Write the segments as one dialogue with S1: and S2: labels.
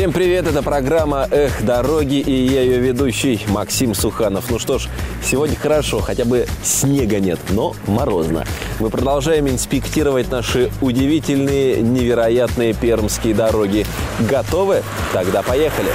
S1: Всем привет, это программа «Эх, дороги», и я ее ведущий Максим Суханов. Ну что ж, сегодня хорошо, хотя бы снега нет, но морозно. Мы продолжаем инспектировать наши удивительные, невероятные пермские дороги. Готовы? Тогда поехали!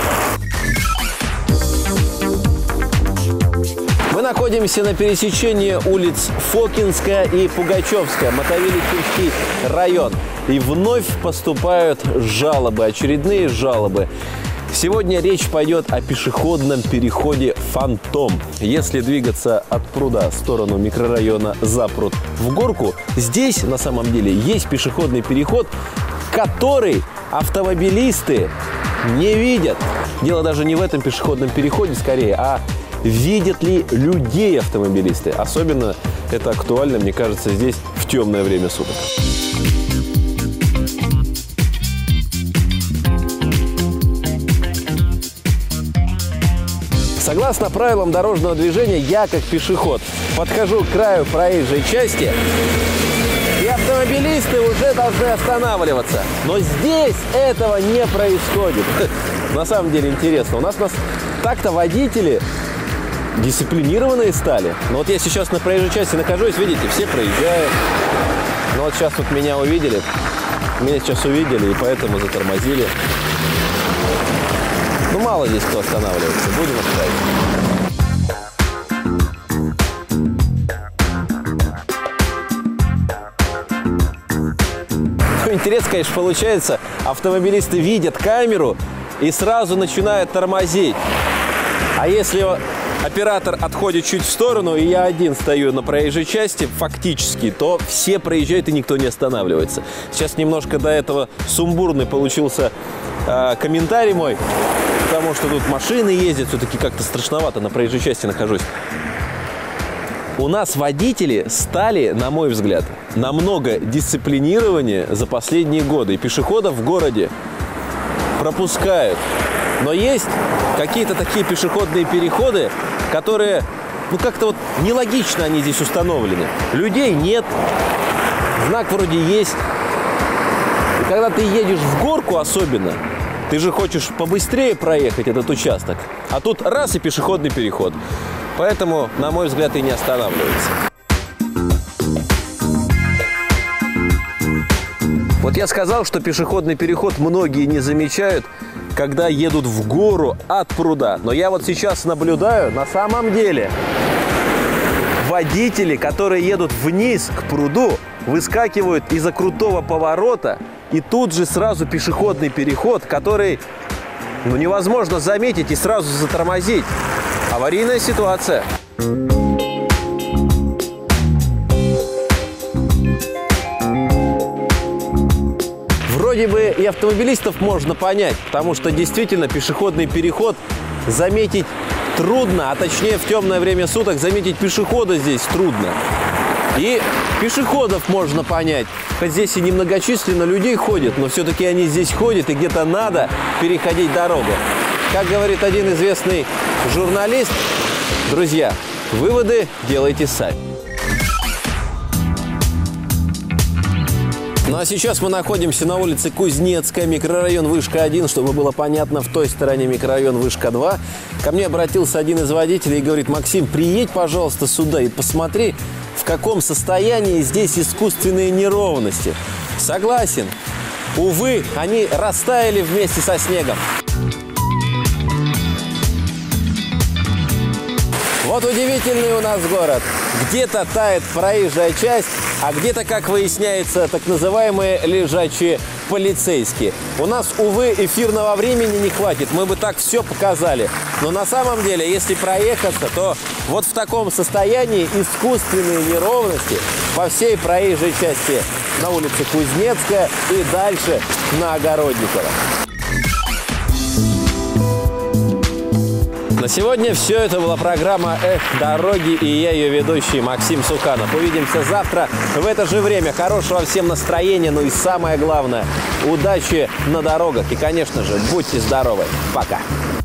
S1: Мы находимся на пересечении улиц Фокинская и Пугачевская, Мотовилихинский район. И вновь поступают жалобы, очередные жалобы. Сегодня речь пойдет о пешеходном переходе «Фантом». Если двигаться от пруда в сторону микрорайона Запруд в Горку, здесь на самом деле есть пешеходный переход, который автомобилисты не видят. Дело даже не в этом пешеходном переходе, скорее, а видят ли людей автомобилисты. Особенно это актуально, мне кажется, здесь в темное время суток. Согласно правилам дорожного движения, я, как пешеход, подхожу к краю проезжей части, и автомобилисты уже должны останавливаться. Но здесь этого не происходит. На самом деле интересно. У нас так-то водители дисциплинированные стали. Но вот я сейчас на проезжей части нахожусь, видите, все проезжают. Но вот сейчас вот меня увидели, и поэтому затормозили. Ну, мало здесь кто останавливается, будем оставить. Интересно, конечно, получается, автомобилисты видят камеру и сразу начинают тормозить. А если оператор отходит чуть в сторону, и я один стою на проезжей части, фактически, то все проезжают и никто не останавливается. Сейчас немножко до этого сумбурный получился комментарий мой, потому что тут машины ездят, все-таки как-то страшновато, на проезжей части нахожусь. У нас водители стали, на мой взгляд, намного дисциплинированнее за последние годы. И пешеходов в городе пропускают. Но есть какие-то такие пешеходные переходы, которые, ну, как-то вот нелогично они здесь установлены. Людей нет, знак вроде есть. И когда ты едешь в горку особенно, ты же хочешь побыстрее проехать этот участок. А тут раз и пешеходный переход. Поэтому, на мой взгляд, и не останавливается. Вот я сказал, что пешеходный переход многие не замечают, когда едут в гору от пруда. Но я вот сейчас наблюдаю, на самом деле, водители, которые едут вниз к пруду, выскакивают из-за крутого поворота, и тут же сразу пешеходный переход, который, ну, невозможно заметить и сразу затормозить. Аварийная ситуация. Вроде бы и автомобилистов можно понять, потому что действительно пешеходный переход заметить трудно, а точнее в темное время суток заметить пешехода здесь трудно. И пешеходов можно понять, хоть здесь и немногочисленно людей ходит, но все-таки они здесь ходят, и где-то надо переходить дорогу. Как говорит один известный журналист, друзья, выводы делайте сами. Ну а сейчас мы находимся на улице Кузнецкая, микрорайон Вышка-1, чтобы было понятно, в той стороне микрорайон Вышка-2. Ко мне обратился один из водителей и говорит: Максим, приедь, пожалуйста, сюда и посмотри, в каком состоянии здесь искусственные неровности. Согласен. Увы, они растаяли вместе со снегом. Вот удивительный у нас город. Где-то тает проезжая часть, а где-то, как выясняется, так называемые лежачие полицейские. У нас, увы, эфирного времени не хватит, мы бы так все показали. Но на самом деле, если проехаться, то вот в таком состоянии искусственные неровности по всей проезжей части на улице Кузнецкая и дальше на Огородникова. На сегодня все. Это была программа «Эх, дороги», и я ее ведущий Максим Суханов. Увидимся завтра в это же время. Хорошего всем настроения, ну и самое главное, удачи на дорогах. И, конечно же, будьте здоровы. Пока.